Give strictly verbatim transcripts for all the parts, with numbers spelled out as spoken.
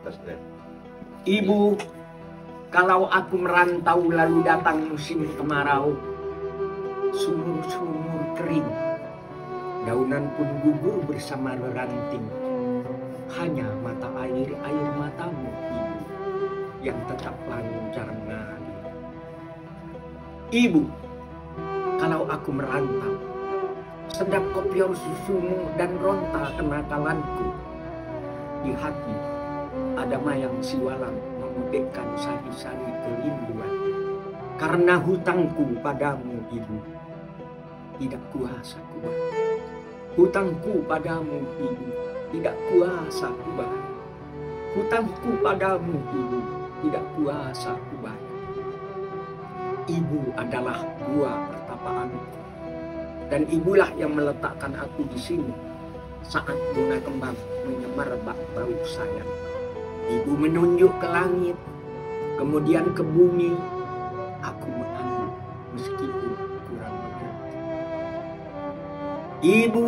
Ibu, kalau aku merantau lalu datang musim kemarau, sumur-sumur kering, daunan pun gugur bersama ranting. Hanya mata air air matamu, Ibu, yang tetap lancar mengalir. Ibu, kalau aku merantau, sedap kopior susumu dan ronta kenakalanku. Di hati ada mayang siwalan memudekkan sari-sari kerinduan. Karena hutangku padamu, Ibu, tidak kuasa kubayar. Hutangku padamu, Ibu, tidak kuasa kubayar. Hutangku padamu, Ibu, tidak kuasa kubayar. Ibu adalah buah pertapaanku, dan ibulah yang meletakkan aku di sini saat bunga kembang menyemerbak bau sayang. Ibu menunjuk ke langit, kemudian ke bumi. Aku mengambil meskipun kurang mengerti. Ibu,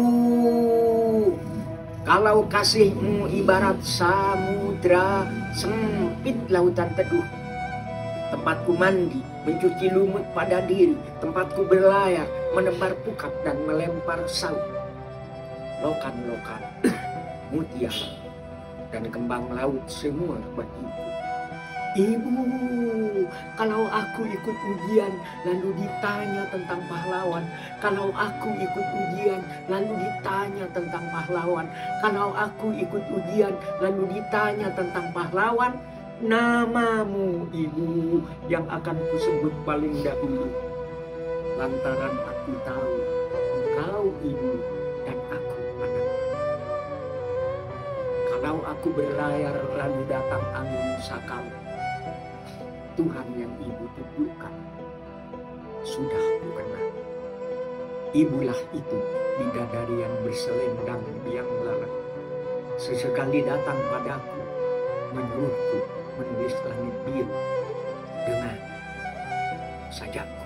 kalau kasihmu ibarat samudra, sempit lautan teduh. Tempatku mandi, mencuci lumut pada diri. Tempatku berlayar, menebar pukat dan melempar saut. Lokan-lokan, mutiara, dan kembang laut semua bagiku. Ibu, kalau aku ikut ujian lalu ditanya tentang pahlawan. Kalau aku ikut ujian lalu ditanya tentang pahlawan. Kalau aku ikut ujian lalu ditanya tentang pahlawan, namamu, Ibu, yang akan kusebut paling dahulu. Lantaran aku tahu engkau Ibu dan aku anak. Kalau aku berlayar lalu datang angin sakau, Tuhan yang Ibu tunjukkan sudah kukenal. Ibulah itu bidadari yang berselendang biang lalat. Sesekali datang padaku, menyuruhku menulis langit biru dengan sajaku.